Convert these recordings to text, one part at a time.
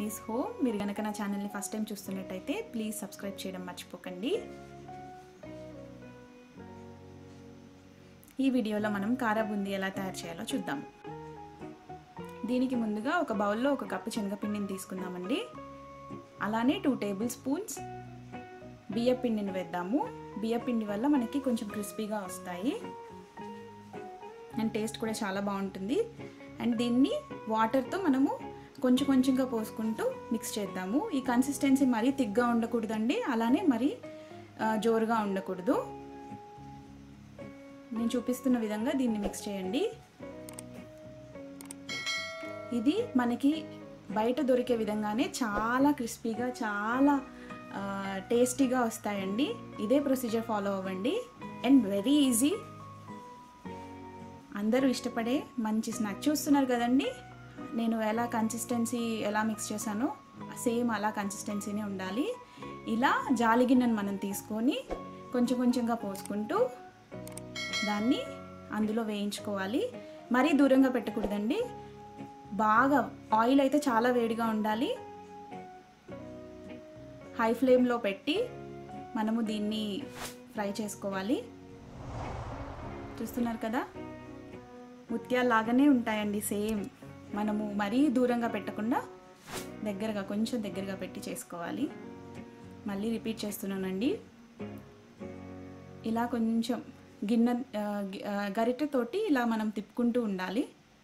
Mummies home. మీరు కనుక నా ఛానల్ని ఫస్ట్ టైం చూస్తున్నట్టయితే ప్లీజ్ సబ్స్క్రైబ్ చేయడం మర్చిపోకండి. ఈ వీడియోలో మనం కారా బూందీ ఎలా తయారు చేయాలో చూద్దాం. దీనికి ముందుగా ఒక బౌల్లో 1 కప్పు శనగపిండిని తీసుకుందామండి. అలానే 2 టేబుల్ స్పూన్స్ బియ్యపిండిని వేద్దాము. బియ్యపిండి వల్ల మనకి కొంచెం క్రిస్పీగా వస్తాయి అండ్ టేస్ట్ కూడా చాలా బాగుంటుంది. అండ్ దీన్ని వాటర్తో మనము కొంచెం కొంచెంగా పోసుకుంటూ మిక్స్ చేద్దాము. ఈ కన్సిస్టెన్సీ మరీ థిక్గా ఉండకూడదండి, అలానే మరీ జోరుగా ఉండకూడదు. నేను చూపిస్తున్న విధంగా దీన్ని మిక్స్ చేయండి. ఇది మనకి బయట దొరికే విధంగానే చాలా క్రిస్పీగా చాలా టేస్టీగా వస్తాయండి. ఇదే ప్రొసీజర్ ఫాలో అవ్వండి అండ్ వెరీ ఈజీ. అందరూ ఇష్టపడే మంచి స్నాక్. చూస్తున్నారు కదండి నేను ఎలా కన్సిస్టెన్సీ ఎలా మిక్స్ చేశానో సేమ్ అలా కన్సిస్టెన్సీనే ఉండాలి. ఇలా జాలి గిన్నెను మనం తీసుకొని కొంచెం కొంచెంగా పోసుకుంటూ దాన్ని అందులో వేయించుకోవాలి. మరీ దూరంగా పెట్టకూడదండి, బాగా ఆయిల్ అయితే చాలా వేడిగా ఉండాలి. హై ఫ్లేమ్లో పెట్టి మనము దీన్ని ఫ్రై చేసుకోవాలి. చూస్తున్నారు కదా ముత్యాల్లాగానే ఉంటాయండి సేమ్. మనము మరీ దూరంగా పెట్టకుండా దగ్గరగా కొంచెం దగ్గరగా పెట్టి చేసుకోవాలి. మళ్ళీ రిపీట్ చేస్తున్నానండి. ఇలా కొంచెం గిన్నె గరిటెతోటి ఇలా మనం తిప్పుకుంటూ ఉండాలి.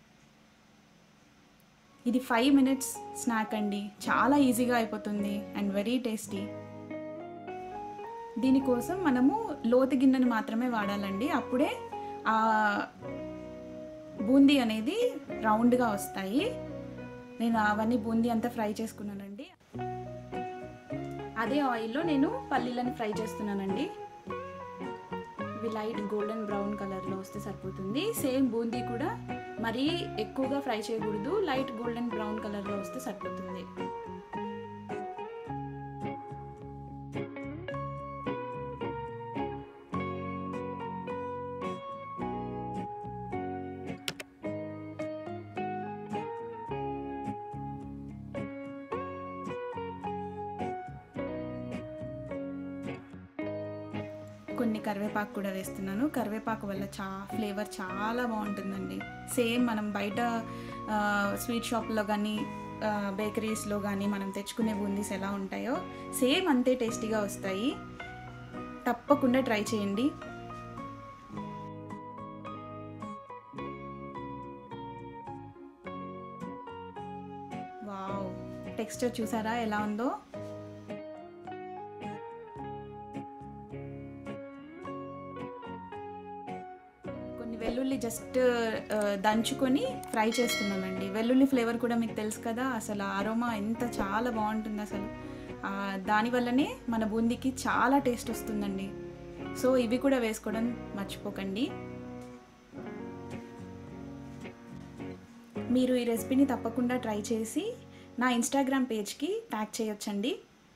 ఇది 5 మినిట్స్ స్నాక్ అండి, చాలా ఈజీగా అయిపోతుంది అండ్ వెరీ టేస్టీ. దీనికోసం మనము లోతు గిన్నెను మాత్రమే వాడాలండి, అప్పుడే బూందీ అనేది రౌండ్గా వస్తాయి. నేను అవన్నీ బూందీ అంతా ఫ్రై చేసుకున్నానండి. అదే ఆయిల్లో నేను పల్లీలను ఫ్రై చేస్తున్నానండి. ఇవి లైట్ గోల్డెన్ బ్రౌన్ కలర్లో వస్తే సరిపోతుంది. సేమ్ బూందీ కూడా మరీ ఎక్కువగా ఫ్రై చేయకూడదు, లైట్ గోల్డెన్ బ్రౌన్ కలర్లో వస్తే సరిపోతుంది. కొన్ని కరివేపాకు కూడా వేస్తున్నాను. కరివేపాకు వల్ల ఫ్లేవర్ చాలా బాగుంటుందండి. సేమ్ మనం బయట స్వీట్ షాప్లో కానీ బేకరీస్లో కానీ మనం తెచ్చుకునే బూందీస్ ఎలా ఉంటాయో సేమ్ అంతే టేస్టీగా వస్తాయి. తప్పకుండా ట్రై చేయండి. వావ్, టెక్స్చర్ చూసారా ఎలా ఉందో? వెల్లుల్లి జస్ట్ దంచుకొని ఫ్రై చేస్తున్నానండి. వెల్లుల్లి ఫ్లేవర్ కూడా మీకు తెలుసు కదా, అసలు అరోమా ఎంత చాలా బాగుంటుంది అసలు. దానివల్లనే మన బూందీకి చాలా టేస్ట్ వస్తుందండి. సో ఇవి కూడా వేసుకోవడం మర్చిపోకండి. మీరు ఈ రెసిపీని తప్పకుండా ట్రై చేసి నా ఇన్స్టాగ్రామ్ పేజ్కి ట్యాగ్ చేయొచ్చండి.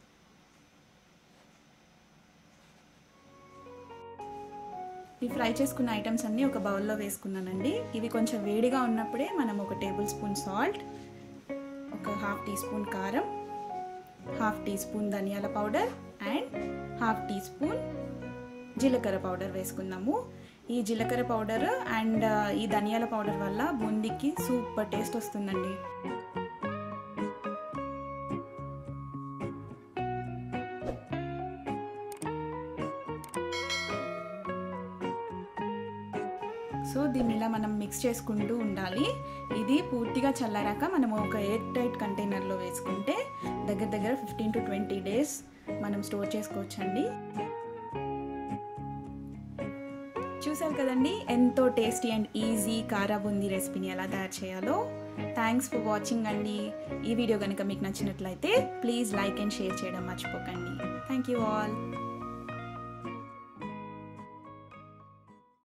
ఈ ఫ్రై చేసుకున్న ఐటమ్స్ అన్నీ ఒక బౌల్లో వేసుకున్నానండి. ఇవి కొంచెం వేడిగా ఉన్నప్పుడే మనం 1 టేబుల్ స్పూన్ సాల్ట్, ఒక 1/2 టీ స్పూన్ కారం, 1/2 టీ స్పూన్ ధనియాల పౌడర్ అండ్ 1/2 టీ స్పూన్ జీలకర్ర పౌడర్ వేసుకున్నాము. ఈ జీలకర్ర పౌడర్ అండ్ ఈ ధనియాల పౌడర్ వల్ల బూందీకి సూపర్ టేస్ట్ వస్తుందండి. సో దీన్ని ఇలా మనం మిక్స్ చేసుకుంటూ ఉండాలి. ఇది పూర్తిగా చల్లారాక మనం ఒక ఎయిర్ టైట్ కంటైనర్లో వేసుకుంటే దగ్గర 15 to 20 డేస్ మనం స్టోర్ చేసుకోవచ్చండి. చూసారు కదండి ఎంతో టేస్టీ అండ్ ఈజీ కారా బూందీ రెసిపీని ఎలా తయారు చేయాలో. థ్యాంక్స్ ఫర్ వాచింగ్ అండి. ఈ వీడియో కనుక మీకు నచ్చినట్లయితే ప్లీజ్ లైక్ అండ్ షేర్ చేయడం మర్చిపోకండి. Thank you all.